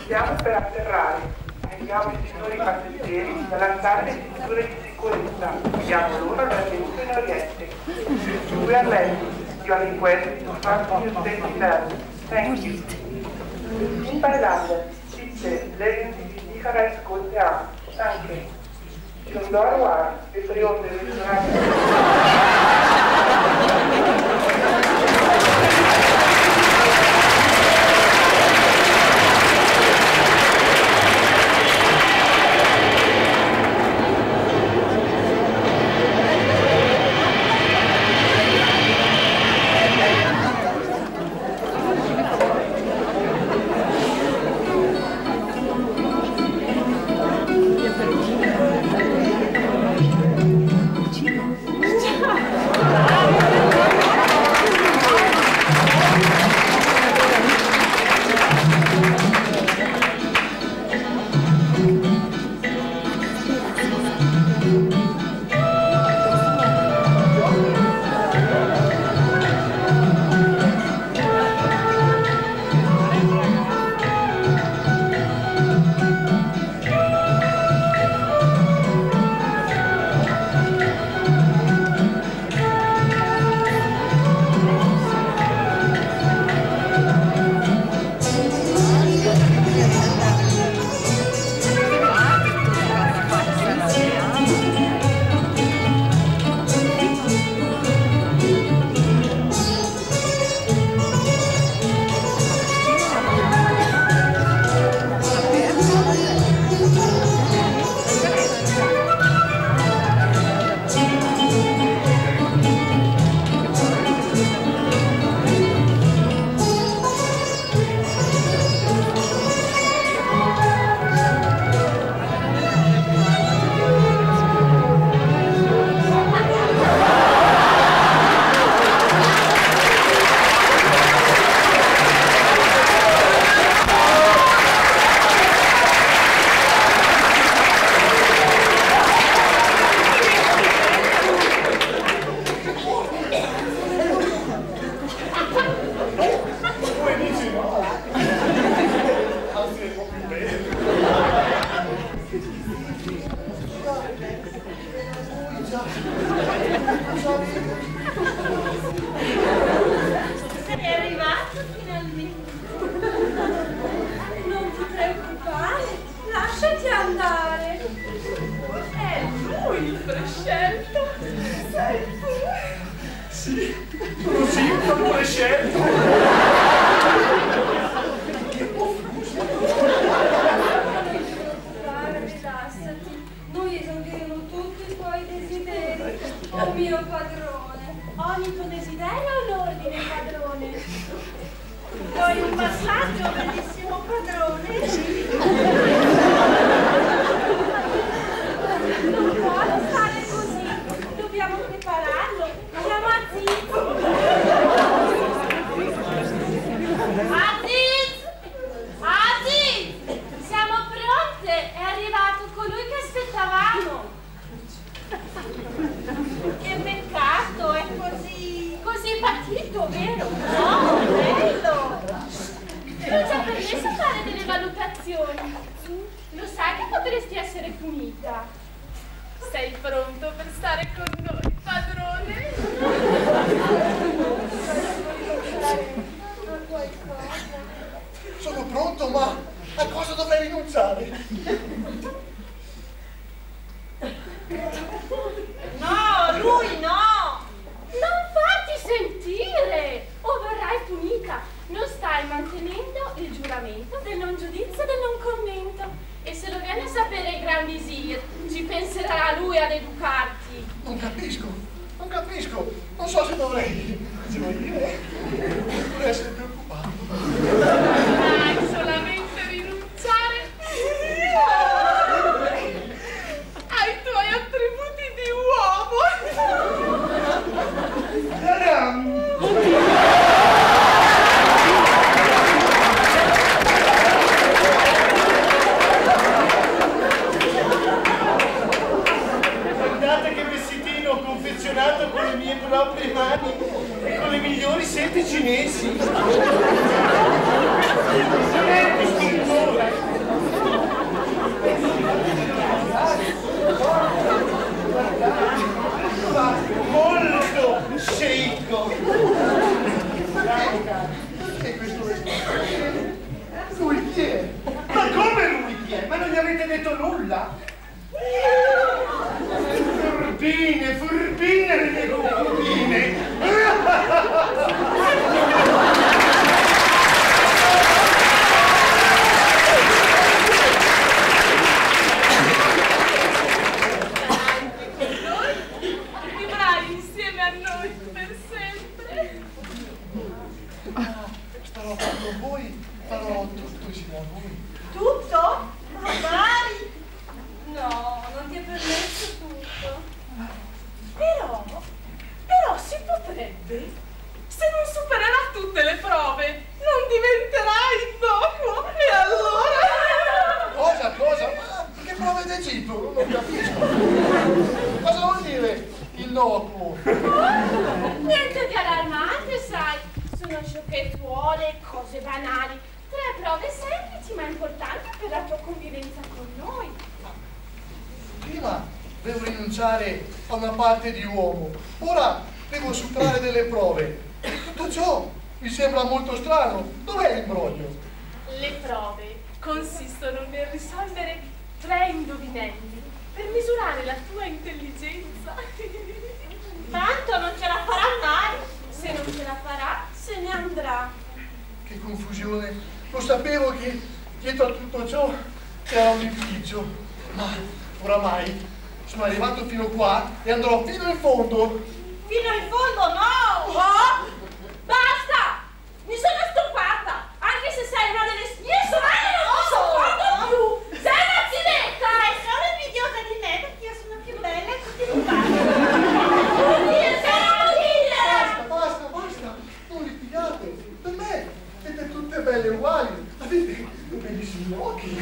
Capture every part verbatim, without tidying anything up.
Stiamo per atterrare. Aiutiamo i signori passeggeri ad allacciare le cinture di sicurezza. Chiediamo loro il benvenuto in Oriente. We are ready. Your request to fasten your safety belt. Thank you. In Thailand, bitte legen Sie die Sicherheitsgurte an. Danke. Zum Dorwar, Betrieb der Restaurant. Sei arrivato finalmente. Non ti preoccupare, lasciati andare. È lui il prescelto. Sei tu. Sì, così un prescelto. Rilassati, noi esaudiremo tutti i tuoi desideri, oh mio padrone. Ogni tuo desiderio è un ordine, padrone. Vuoi un passaggio, bellissimo padrone? Non può stare così, dobbiamo prepararlo. Siamo a Ziz. Aziz! Aziz! Siamo pronte, è arrivato colui che aspettavamo. Che peccato, è così, così patito, vero? No, bello! Ti ho già permesso fare delle valutazioni. Lo sai che potresti essere punita. Sei pronto per stare con noi, padrone? Sono pronto, ma a cosa dovrei rinunciare? No, lui no! Non farti sentire! O verrai punita. Non stai mantenendo il giuramento del non giudizio e del non commento. E se lo viene a sapere il Gran Visir, ci penserà lui ad educarti. Non capisco, non capisco. Non so se dovrei gioire oppure essere preoccupato. Dai, solamente rinunciare ai tuoi attributi di uomo. Guardate che vestitino confezionato indovinato con le mie proprie mani e con le migliori sete cinesi. Senti, scrittore! Molto sceicco! Perché questo vestito? Lui chi è? Ma come lui chi è? Ma non gli avete detto nulla? Furbine, furbine le mie concubine! Vivrai insieme a noi per sempre. Starò con voi, farò tutto insieme a voi. Tutto? Magari. No, non ti è permesso tutto. Però, però si potrebbe. Se non supererà tutte le prove, non diventerà innocuo. E allora? Cosa, cosa? Ma che prove d'Egitto? Non capisco. Cosa vuol dire innocuo? Niente di allarmante, sai. Sono sciocchezzole, cose banali. Tre prove semplici ma importanti per la tua convivenza con noi. Prima devo rinunciare a una parte di uomo, ora devo superare delle prove. Tutto ciò mi sembra molto strano. Dov'è l'imbroglio? Le prove consistono nel risolvere tre indovinelli per misurare la tua intelligenza. Tanto non ce la farà mai. Se non ce la farà, se ne andrà. Che confusione. Lo sapevo che dietro a tutto ciò c'era un impiccio, ma oramai sono arrivato fino qua e andrò fino in fondo. Fino in fondo no! Oh! Basta! Mi sono stufata! Anche se sei una delle mie sorelle non ti sopporto più! Sei una zinetta! È solo invidiosa di me perché io sono più bella e tutti mi fanno! Io sono Basta, basta, basta! Non litigate! Per me siete tutte belle uguali! Avete bellissimi occhi!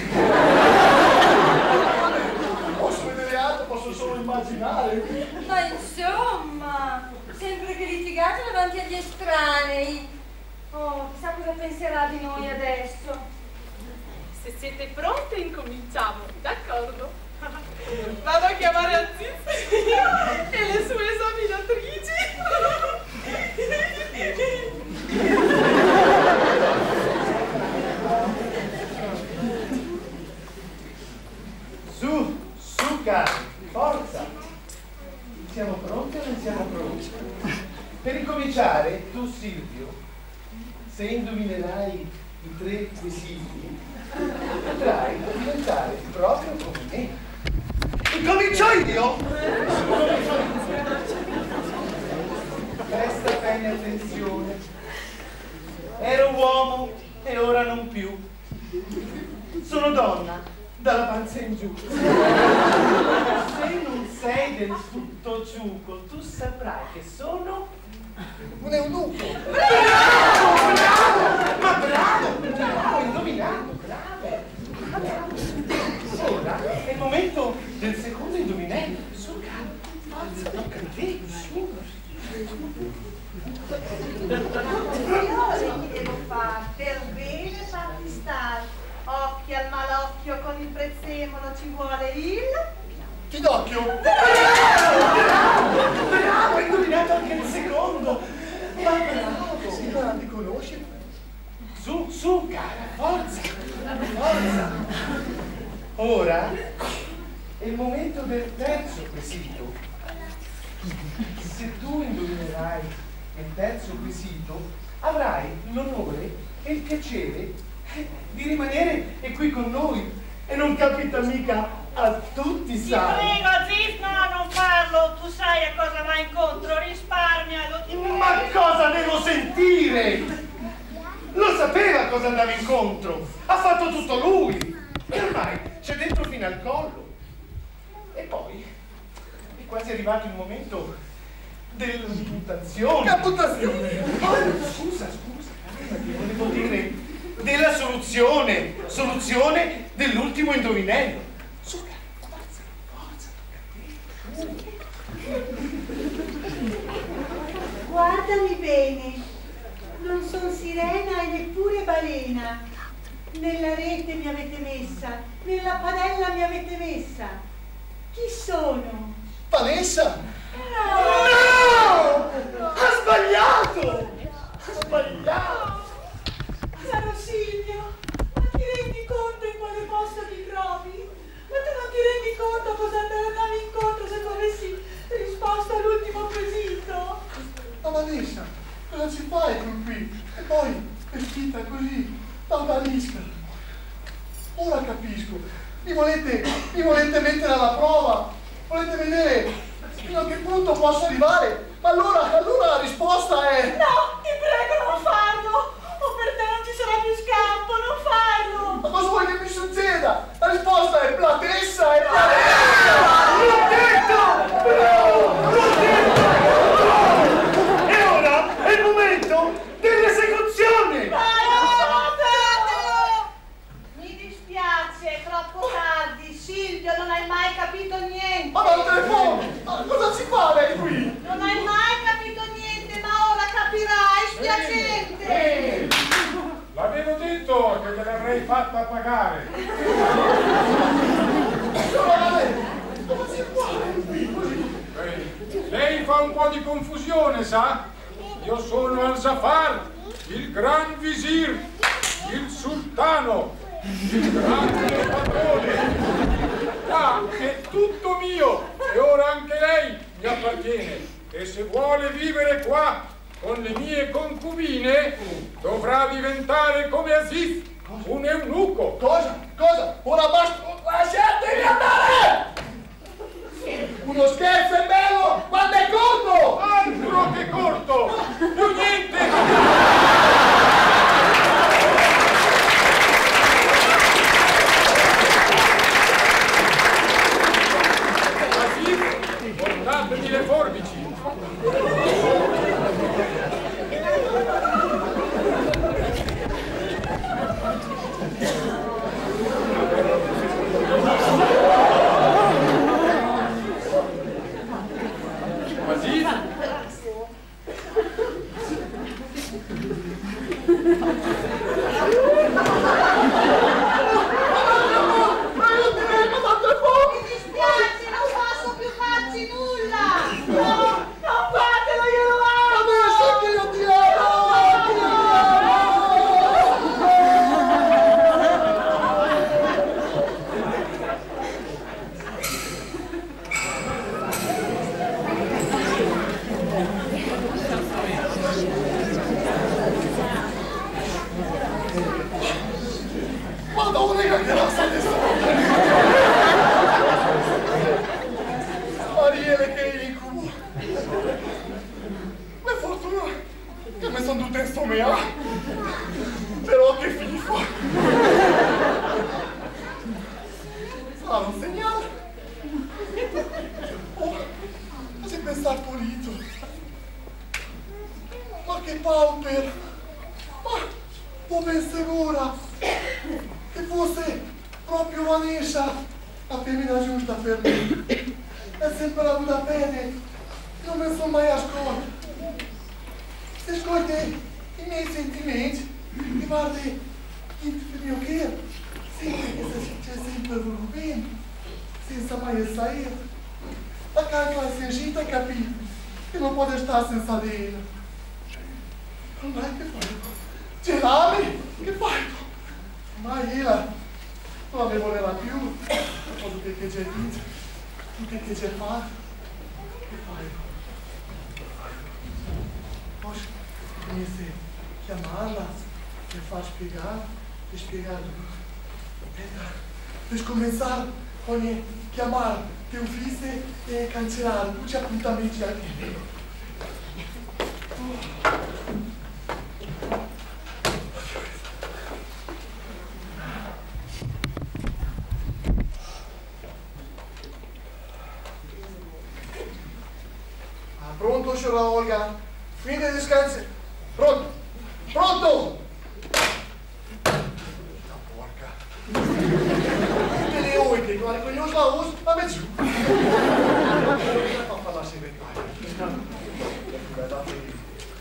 Posso vedere altro, posso solo immaginare! Ma insomma, sempre che litigate davanti agli estranei. Oh, chissà cosa penserà di noi adesso. Se siete pronte incominciamo, d'accordo? Vado a chiamare Aziz e le sue esaminatrici. Su, su cari, forza! Siamo pronti o non siamo pronti? Per incominciare, tu Silvio, se indovinerai i tre quesiti, potrai diventare proprio come me. Incomincio io? Presta bene attenzione. Ero uomo e ora non più. Sono donna dalla panza in giù. Se non sei del tutto ciuco, tu saprai che sono un eunuco. Bravo! Bravo! Ma bravo! Bravo, indovinato, bravo! Bravo. Ora è il momento del secondo indovinello. Su, caro, forza, tocca a te, su. Io che devo fare? Per bene fatti stare. Occhi al malocchio con il prezzemolo ci vuole il... Pidocchio! Bravo! Bravo! Bravo! Hai indovinato anche il secondo! Ma bravo! Sì, ma ti conosci? Su, su, cara, forza! Forza! Ora è il momento del terzo quesito. Se tu indovinerai il terzo quesito, avrai l'onore e il piacere di rimanere qui con noi e non capita mica a tutti, Ti sai. prego, Aziz, no, non farlo. Tu sai a cosa va incontro, risparmialo. Ti prego. Ma cosa devo sentire? Lo sapeva cosa andava incontro, ha fatto tutto lui e ormai c'è dentro fino al collo. E poi è quasi arrivato il momento dell'imputazione. Imputazione? Scusa, scusa, volevo dire della soluzione, soluzione dell'ultimo indovinello. Su, forza, forza, tocca a te. Guardami bene, non son sirena e neppure balena. Nella rete mi avete messa, nella padella mi avete messa. Chi sono? Vanessa? No! No! Ha sbagliato! Ha sbagliato! Caro Silvio, ma ti rendi conto in quale posto ti trovi? Ma tu non ti rendi conto cosa andavi incontro se tu avessi risposto all'ultimo quesito? Ma Vanessa, cosa ci fai con qui? E poi, vestita così, da odalisca. Ora capisco. Mi volete, mi volete mettere alla prova? Volete vedere fino a che punto posso arrivare? Ma allora, allora la risposta è... No, ti prego non farlo! O per te non ci sarà più scampo, non farlo! Ma cosa vuoi che mi succeda? La risposta è platessa, è platessa! L'ho detto! No! L'ho detto! E ora è il momento dell'esecuzione! Mi dispiace, è troppo tardi. Silvio, non hai mai capito niente. Ma dal telefono! Ma cosa ci fa lei qui? Non hai mai capito niente, ma ora capirai, spiacente. Ehi, l'avevo detto che te l'avrei fatta pagare. Cosa ci fa qui così? Ehi, lei fa un po' di confusione, sa? Io sono Al-Zafar, il gran visir, il sultano, il grande padrone. Qua è tutto mio e ora anche lei mi appartiene. E se vuole vivere qua con le mie concubine, dovrà diventare come Aziz, un eunuco. Cosa? Cosa? Ora basta! Lasciatemi andare! Uno scherzo è bello quando è corto! Altro che corto! Più niente! Portatemi le forbici! Aziz? Mi dispiace, non posso più farci nulla. No, non fatelo, io lo amo. Adesso che io ti amo! Ti Madonna, che grassa adesso! Mariele, che incubo! Per fortuna che mi sono tutte in sto mea! Però che fifo! Sarà un segnale! Oh, ma se pensar pulito! Ma che pauper! Ma, oh, ben sicura! Che fosse proprio Vanessa la femmina giusta per me. È sempre avuta bene, non mi sono mai ascoltato. Se ascolti i miei sentimenti, mi guardi il mio cuore, senti che c'è sempre voluto bene, senza mai essere. La calcola si agita e capisce che non può stare senza di ella. Ormai che fai? Gelami? Che fai? Ma io non ne voleva più, dopo che c'è detto, tutto che c'è fatto, che fai? Poi inizia a chiamarla, per far spiegare, per spiegare tutto. Per cominciare ogni chiamare ti uffici e cancellare tutti gli appuntamenti anche lì. Pronto, signora Olga? Fine di scansi. Pronto? Pronto? La porca. Tutte le oite, guarda, con io la uso, ma me giù. Non fa la segretaria. Guardate,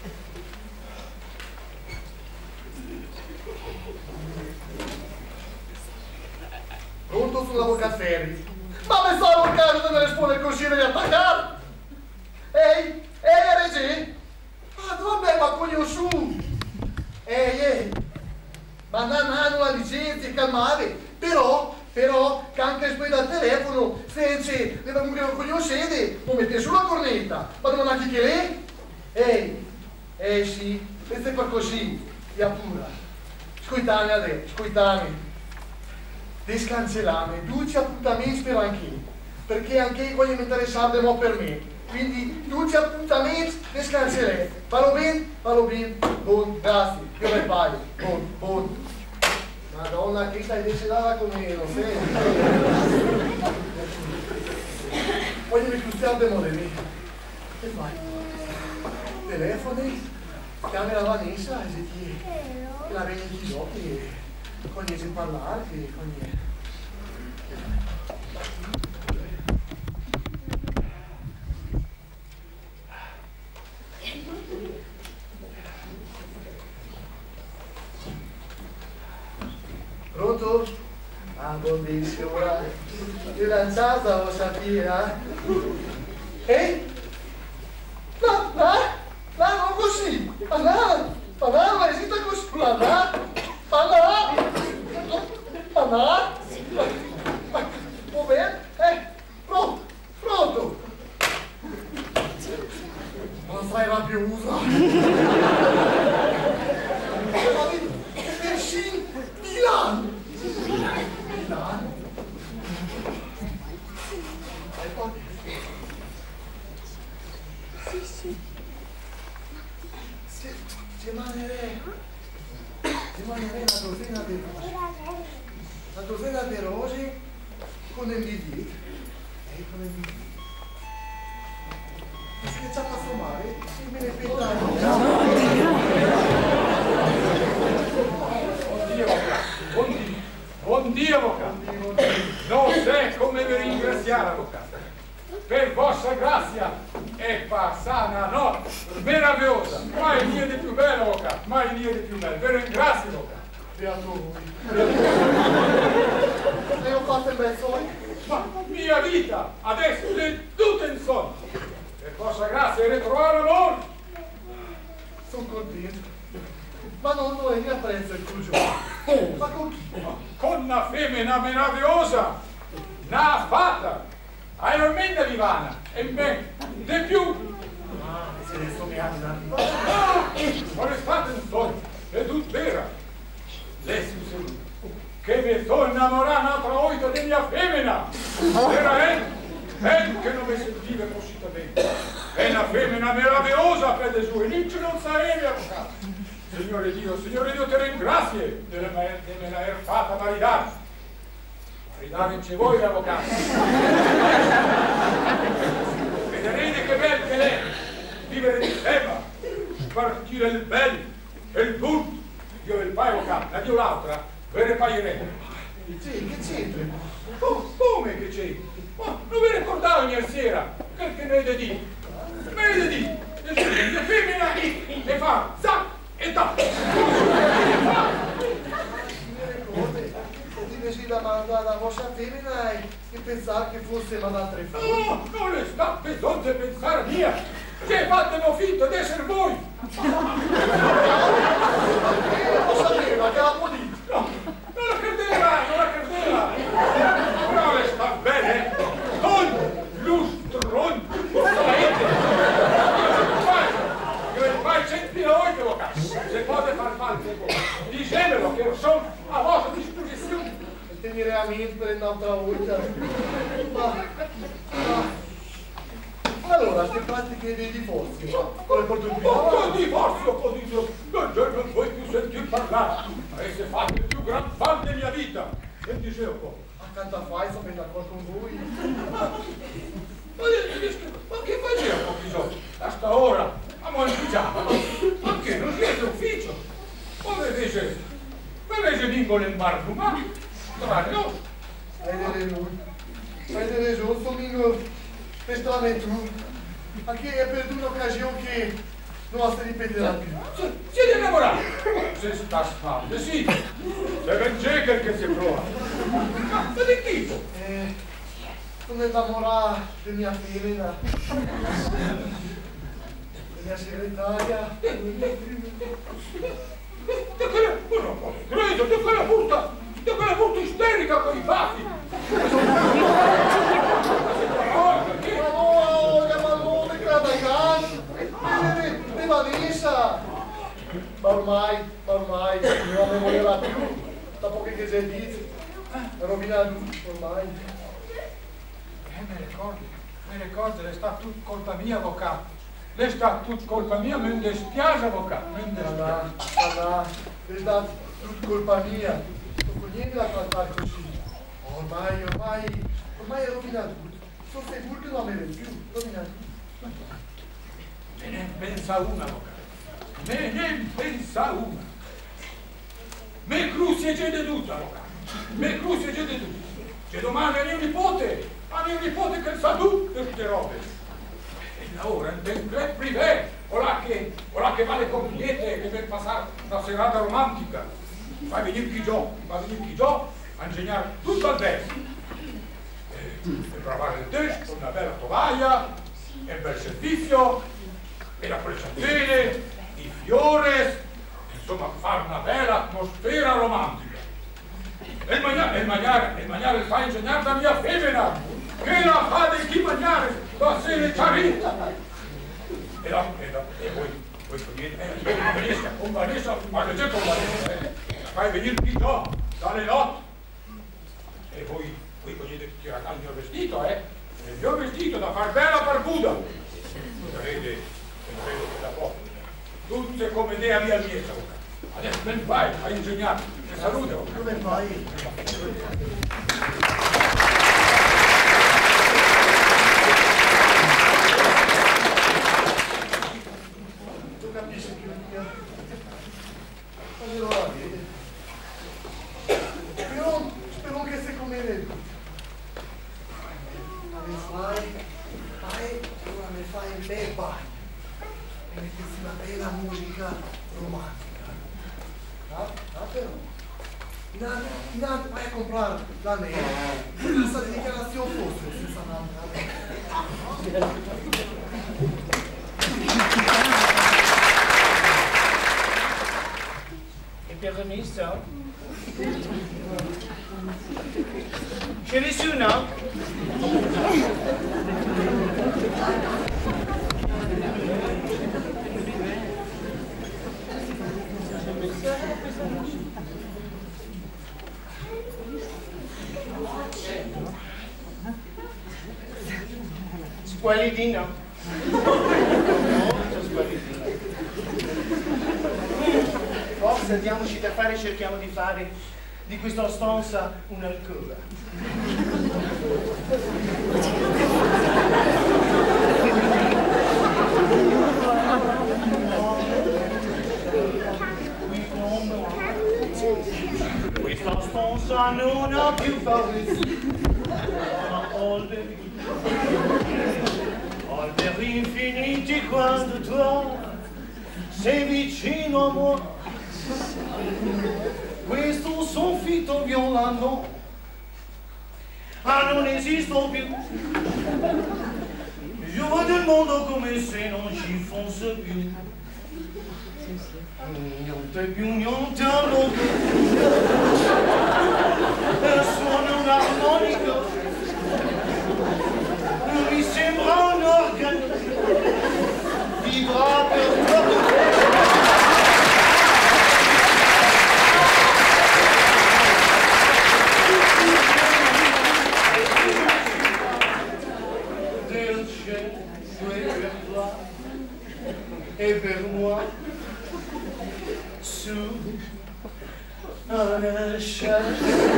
deve attaccare. Ehi, ehi, Reggi. Ah, dove ma coglio su? Ehi, ehi. Ma non hanno la licenza di calmare. Però, però, che anche se dal telefono, se deve un coglione sede, non mette sulla cornetta. Ma non ha chi che lei? Ehi, ehi sì, questo è per così, via pura. Ascoltami adesso, ascoltami. Descancellame, duci appuntamenti per anche, perché anche voglio mettere salve mo per me. Quindi duci appuntamenti descancellare. Valo bene? Valo bene? Buon, grazie, io mi paio. Buon, buon. Madonna, che stai decidata con me, non sei? Voglio ricustiare il modello. Che fai? Telefoni? Chiami la Vanessa e ti che la vedi gli occhi e con gli a parlare e con gli... Pronto? Ah, buonissimo, ora io lanciata lo sapere, eh? Eh? No, no, no, non così, ma no, ma no, ma esiste così, ma no, ma no, ma no, ma va bene? Eh, pronto, pronto. Non fai la più usa. Esci di là. Di là. E poi... Sì, sì. Rimanerei, rimanerei una dozzina di rose, una dozzina di rose con il B D, e con il B D. E se c'è a fumare, e me ne petta. Buon Dio, avvocato, buon Dio, buon Dio, avvocato. Non sai come vi ringraziare, avvocato. Per vostra grazia è passata una notte meravigliosa, mai niente più bello, avvocato, mai niente più bello. Vi ringrazio, avvocato. Beato voi. E ho fatto il bel sogno. Ma mia vita adesso è tutta in sonno. Per vostra grazia è ritrovare l'amore. Sono contento. Ma non lo è apprezzo il tuo gioco. Ma con chi? Con una femmina meravigliosa, una fata. Hai almeno vivana, e ben, di più. Ah, se adesso mi ha dato. Ah, ma è stata un sogno, è tutto vera. Lei si usa che mi sto innamorando un'altra volta di mia femmina. Veramente, ben che non mi sentiva così bene. È una femmina meravigliosa per le sue, niente non sarebbe, avvocato. Signore Dio, Signore Dio, ti ringrazio di me l'aver fatta maritare. Maritare c'è voi, avvocato. Vedrete che bel che è vivere di tema, partire il bel e il brutto. Io il paio, avvocato, la Dio l'altra, ve ne paieremo. Che c'entra? Oh, come che c'entra? Ma non vi ricordavo ieri sera che, che ne di? Me ne di? Le femmina e fa zac e tac. Invece da, da, da vostra femmina e, e pensare che fosse ma d'altre femmine. No, non è sta pesante pensare mia, che fatemi finta di essere voi. Lo sapeva che la politica. No, non la credeva, non la credeva. Però le sta bene, non lustron, giustamente. Io il fai centinaia volte, avvocato, se potete far parte voi. Dicevelo che sono a vostra disposizione. Tenere a mente per un'altra volta. Ma, ma, allora, queste pratiche dei divorzi, come porto il Oh, che divorzio, così, non, non vuoi più sentir parlare. Avesse fatto il più gran fan della mia vita. E dicevo un po'. Accanto a fai, sono d'accordo con voi. Ma, ma che faceva con bisogno? A sta ora, a mangiare. Ma che non siete ufficio? Come invece, invece vengono in barco, ma strano. Hai delle ragioni. Hai delle ragioni, Domingo. Questa avventura. Anche è per un'occasione che non si ripeterà più. Siete innamorati? Se sta spalla, sì. Se ben Jekyll che si prova. Ma di tipo? Eh, sono innamorato di mia femmina, di mia segretaria. Da quella, oh non posso credo, da quella brutta, da quella brutta isterica con i baffi! Ma no, che malone, Cradagan, di Vanessa! Ma ormai, ma ormai, non ne voleva più, dopo che si è detto, è rovinato ormai. Eh, mi ricordo, mi ricordo, è stata tutta colpa mia, avvocato. È stata tutta colpa mia, mi dispiace, avvocato, mi dispiace. Ma no, è stata tutta colpa mia, non ho niente da trattare così. Ormai, ormai, ormai è rovinato tutto. Sono sicuro che non me ne più, rovinato tutto. Me ne pensa una, avvocato. Me ne pensa una. Me cruci e c'è di tutto, avvocato. Me cruci e c'è di tutto. C'è domani a mio nipote, a mio nipote che sa tu queste robe. E ora, del club privé, ora che, ora che va le compiete, che per passare una serata romantica. Fai venire chi gioca, fai venire chi gioca, a ingegnare tutto al verso. E, e bravare il test con una bella tovaglia, e il bel servizio, e la presciatele, i fiori, insomma fare una bella atmosfera romantica. E il mangiare, e il mangiare, e il mangiare il fa ingegnare da mia femmina, che la fa di chi mangiare, da sere ciarita. E la, e la, e poi, poi finire, eh, con Vanessa, con Vanessa, ma che c'è con Vanessa, eh, la fai venire qui già, dalle notti. E poi, poi cogliete tirare il mio vestito, eh, il mio vestito da far bella barbuda. Crede, credo che la può. Tutte come idea mia mia, adesso ben vai, hai ingegnato, ti saluto. Dove vai? Tu capisci più mia? Allora, vedi. Spero, spero che se come ne ma mi fai, fai, ora mi fai un bel bagno. E mettessi una bella musica romantica. Ah, ah però. Intanto, intanto vai a comprare la neve. Questa dichiarazione fosse senza nada. E permesso? C'è nessuno? Squalidino. Molto squalidino. Forse diamoci da fare e cerchiamo di fare di questa stanza un'alcova. Questa stanza non ha più pareti, ma alberi, alberi infiniti quando tu sei vicino a me. Questo soffitto violano, ah non esisto più. Io vedo il mondo come se non ci fosse più. Niente più, niente allora. E suona un armonico, mi sembra un organo, vibra per te. E per moi, su una scia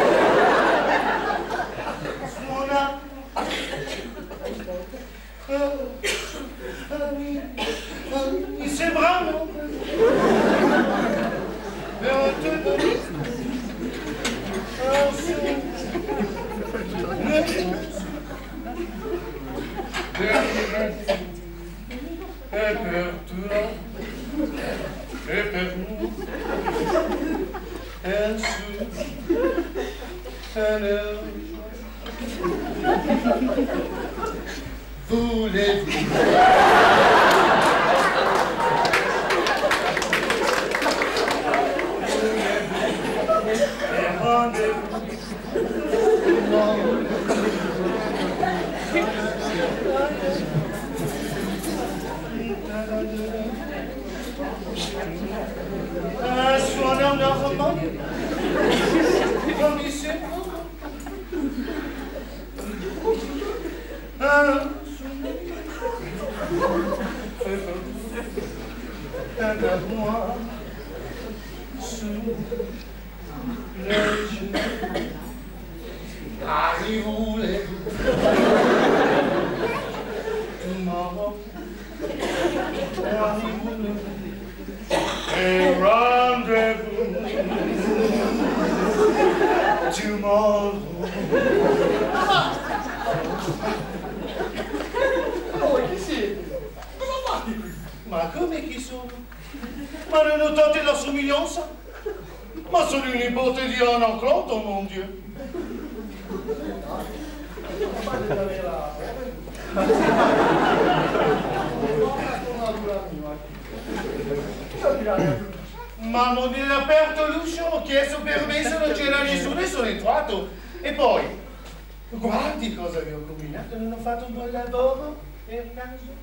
suona mi sembrano per te e per toi, e per nous, e su, e nel Voulez-vous? Ah, suona una harmonia. Come se... Ah, regarde-moi sous les yeux. Arrivez-vous tomorrow? Arrivez-vous et rendez-vous tomorrow? Voi chi siete? Cosa fate qui? Ma come chi sono? Ma non notate la somiglianza? Ma sono il nipote di Anacleto, mon Dieu. Ma non è aperto l'uscio, ho chiesto permesso, non c'era nessuno e sono entrato. E poi, guardi cosa vi ho combinato, non ho fatto un buon lavoro per caso?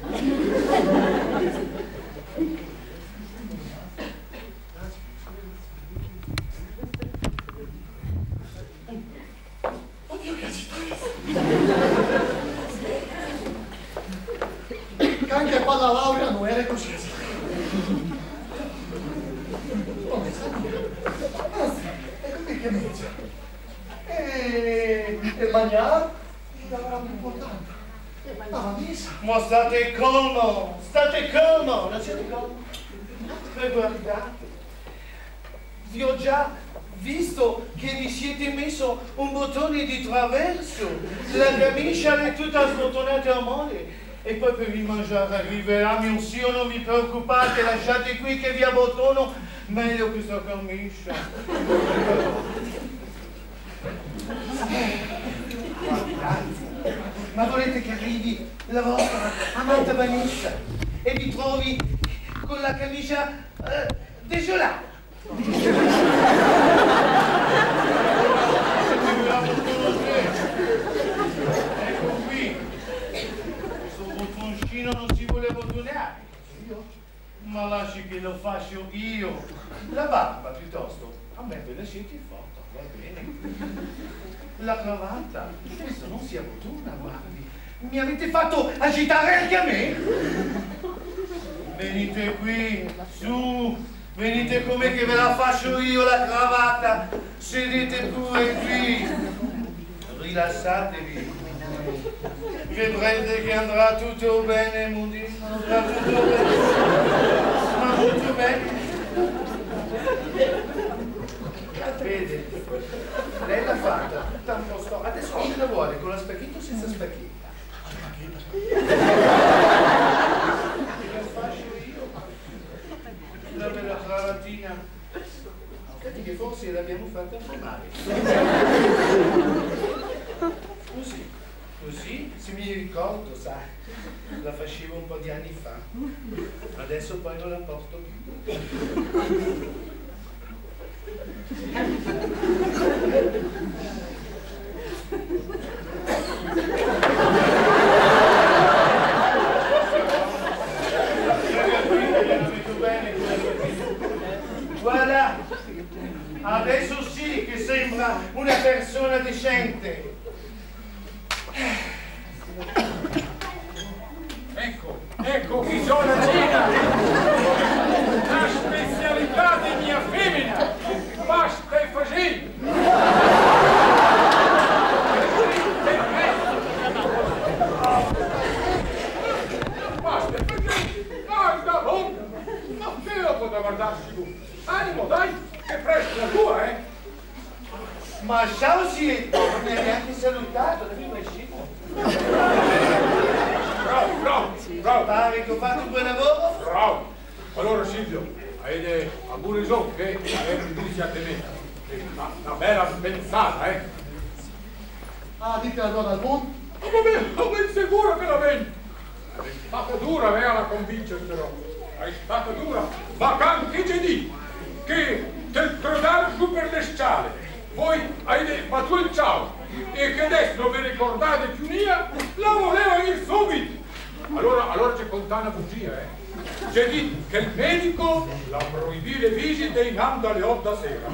Oddio che agitato! Anche qua la laurea non era così agitato. Oh, anzi, ecco qui che mezzo. E il mangiare è la più importante. La messa. Ma state calmo, state calmo, non siete calmo? E guardate, vi ho già visto che vi siete messo un bottone di traverso, la camicia è tutta sbottonata a male. E poi per il mangiare arriverà mio zio, non vi preoccupate, lasciate qui che vi abbottono meglio questa camicia. Ma volete che arrivi la vostra amata Vanessa e vi trovi con la camicia eh, desolata? Ecco qui, questo bottoncino non si vuole bottonare. Ma lasci che lo faccio io. La barba piuttosto, a me ve la siete fatta, va bene. La cravatta, questo non si abbotona, guardi. Mi avete fatto agitare anche a me? Venite qui, su, venite con me che ve la faccio io la cravatta. Sedete pure qui. Rilassatevi. Vedrete che andrà tutto bene, Moody. Andrà tutto bene. Ma molto bene. Vede, lei l'ha fatta tutta un po' sto. Adesso come la vuole? Con la specchietta o senza specchietta? Che la faccio io? La bella cravatina. Aspetti che forse l'abbiamo fatta un po' male. Così, così, se mi ricordo, sa, la facevo un po' di anni fa. Adesso poi non la porto più. Guarda, adesso sì che sembra una persona decente. Ecco, ecco chi sono Gina, la specialità di mia femmina, pasta e fagioli. Pasta e fagioli, guarda bocca, ma che dopo da guardarsi tu? Animo dai, che presto la tua, eh? Ma ciao Sietto, non mi hai neanche salutato, da prima è scemo. Bravo, bravo, bravo. Pare che ho fatto un buon lavoro? Bravo. Allora Silvio, avete a pure so che avete tutti a te me. Una bella pensata, eh? Ah, dite allora al mondo. Ma ben, ma ben sicuro che la vendi. È stata dura, vea, la convincerselo. È stata dura, ma anche Gedi, che del crodare su per le scale, voi avete fatto il ciao, e che adesso non vi ricordate più mia, la voleva ir subito. Allora, allora c'è contata una bugia, eh. C'è detto che il medico la proibì le visite in ando alle otto da sera.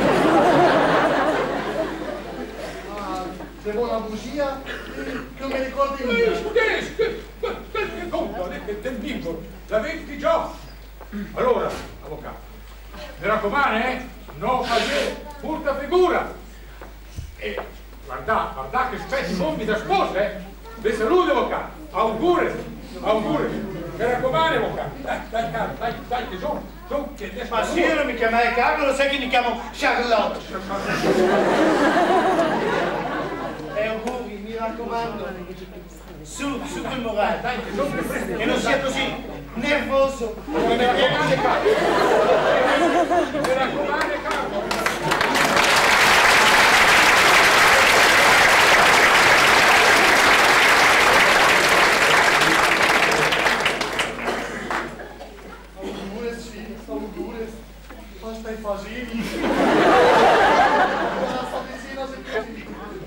Ah, devo una bugia che non mi ricordi Ma niente. io che, che, che, che conto, che del piccolo, la venti già. Allora, avvocato, mi raccomando, eh, non fate brutta figura. E guarda, guarda che spetti bombi da sposa, eh. Vi saluto, avvocato. Auguri, auguri. Mi raccomando, avvocato. Dai, dai, caro, dai, dai, che sono, sono, che adesso... Ma sì, io non mi chiamai Carlo, lo sai che mi chiamo Charlotte. E auguri, mi raccomando. Su, su quel morale. Dai, che sono, Che non sia così nervoso. Mi raccomando, caro. Mi raccomando, caro. Basta i fasini. Basta vicino se così.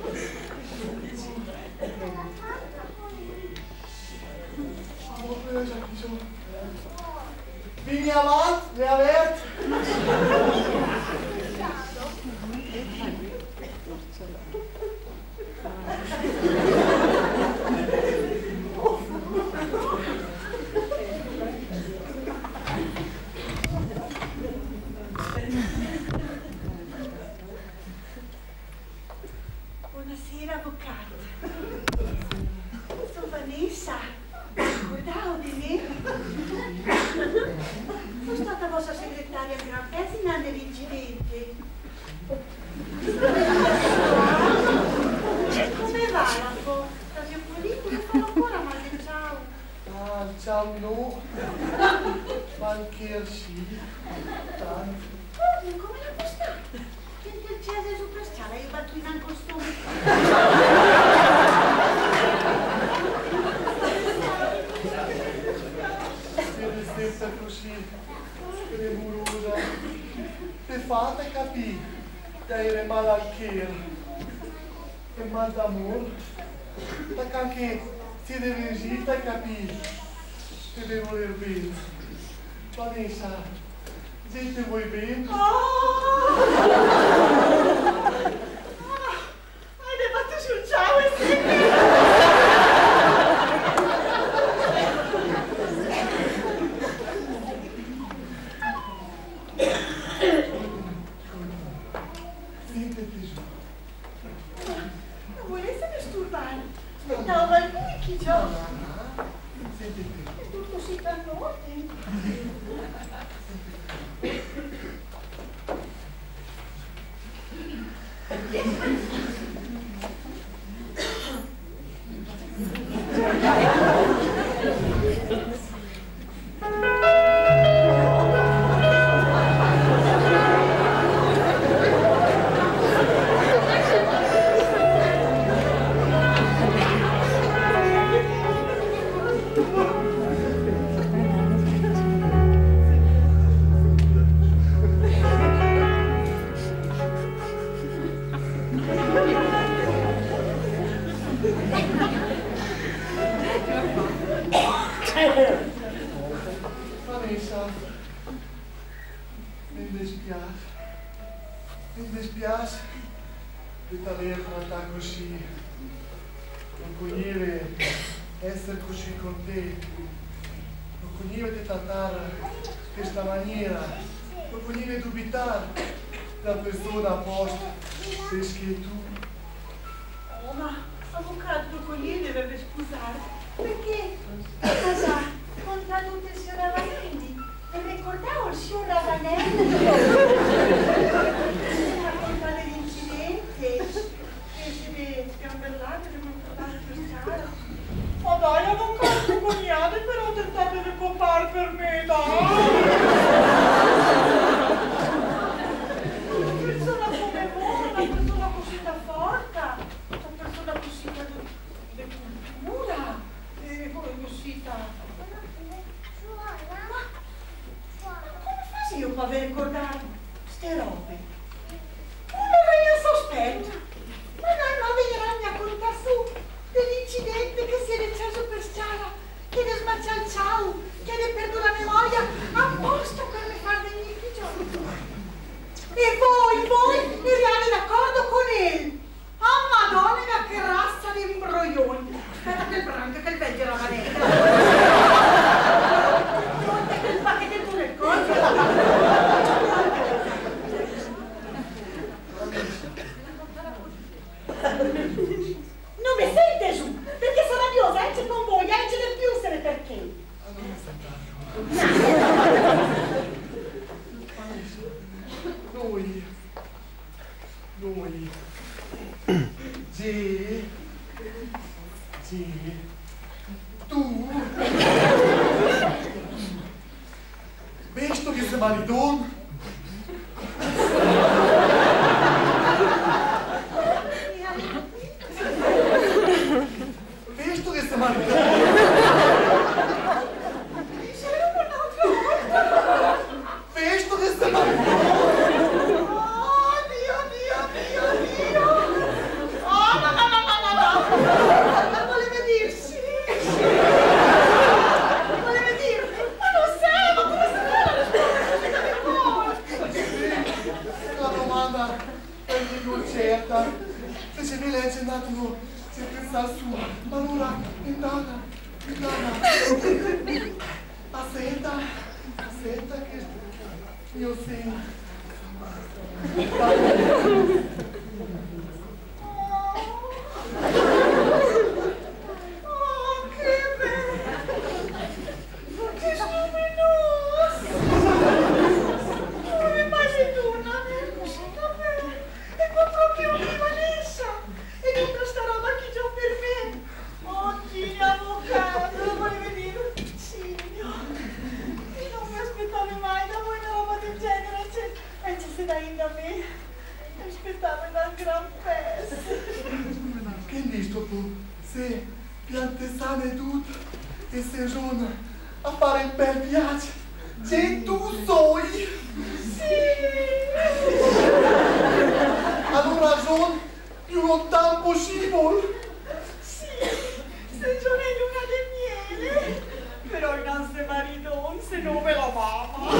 Vieni avanti, le averte. Buonasera, avvocato. Sono Vanessa. Ricordavo di me? Sono stata vostra segretaria a Gran Pesina nell'incidente. Come va la posta? Si è pulito? Non fanno ancora male, ciao. Ah, ciao no. Ma anche sì. Tanto. Come l'ha postata? Che c'è su per scala, io batto in un costume. Siete stessa così premurosa. Te fate capire che eri malalchiera e mal d'amore. Perché anche si deve resistere a capire che deve voler bene. Vanessa, gente vuoi bene? Hai fatto sul ciao e sì. Sente tesoro. Non volesse disturbare. Aspettavo qualcuno chi gioca. Sente tesoro. È tutto così tanto ordine. Vanessa, mi dispiace, mi dispiace di t'aver trattato così, non cogliere essere così con te, non cogliere di trattare in questa maniera, non cogliere dubitare da persona apposta, perché tu. Oh, ma avvocato Cogliene deve scusare, perché cosa conta tutte il signor Ravanelli? Mi ricordavo il signor Ravanelli? Mi racconta dell'incidente, che si deve sgambellare, deve portare per strada. Ma dai, avvocato Cogliane, però tentate di compare per me, dai! Una persona come voi, una persona così da forte, una persona felicità. Ma come faccio io per aver ricordato ste robe? Una regna sospetta. Ma non non verranno a contare su dell'incidente che si è acceso per strada, che ne smaccia il ciao, che ne perdo la memoria, apposta per me far venire i giorni. E voi, voi, eravate d'accordo con lui? Oh madonna mia, che razza di imbroglioni! Aspetta che il branco, che il vecchio era manetta! Che il pacchetto nel collo! Non mi sente su, perché sono rabbiosa, esce con voi, esce del più, se ne perché? Noi, noi, G, G, tu, visto che sei maridon, visto che sei maridon, visto che sei maridon, se ci viene legge un attimo, se pensa su, ma allora, indana, indana, aspetta, aspetta che io sento. Oh, che bello! Che luminoso! Come mai tu non è così davvero? E qua proprio mi Vanessa! E non questa roba che già per me! Oh, Gini, avvocato, volevo dire, Cigno! E non mi aspettavo mai da voi una roba del genere, e ci sei da da me! Mi aspettavo una gran festa! Che visto tu? Se piante sane e tutto, e se giorna a fare un bel viaggio, se tu sei! Sì! Allora ragione più lontano possibile! Sì! Stagione luna del miele! Però il nostro marito, se non me la mamma!